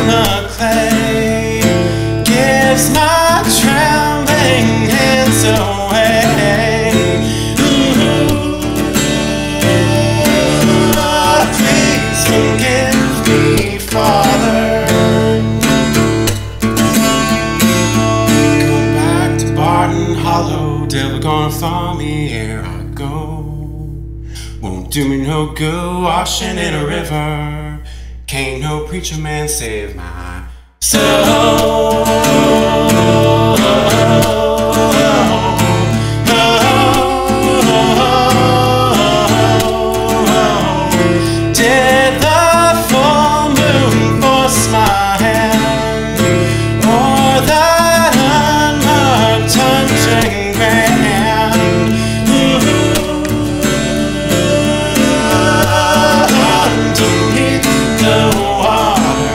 the clay, gives my trembling hands away. Please forgive me, Father. Go back to Barton Hollow, devil gonna find me, here I go. Won't do me no good washing in a river. Can't no preacher man save my soul. Did the full moon force my hand, or that unmarked touching grand? Underneath the water,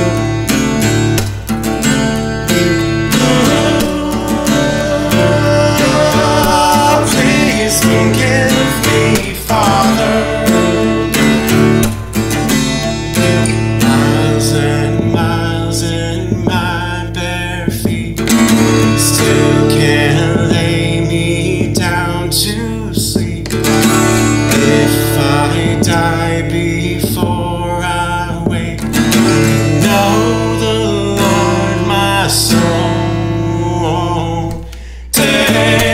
please forgive me, Father. Miles and miles in my bare feet still can't lay me down to sleep. If I die before I wake, know the Lord my soul take.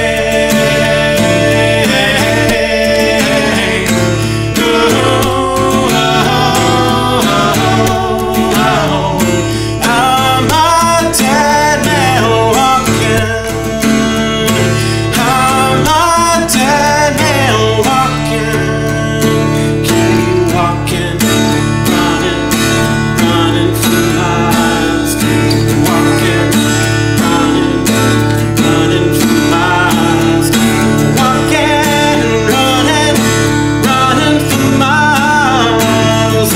I'm a dead man walking. I'm a dead man walking. Keep walking, running, running for miles. Keep walking, running, running for miles. Keep walking, running, running for miles.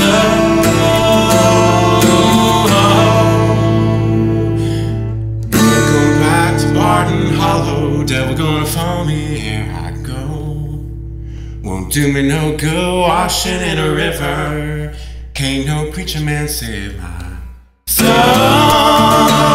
Go back to Barton Hollow, devil gonna find me, here I go. Won't do me no good washing in a river. Can't no preacher man save my soul.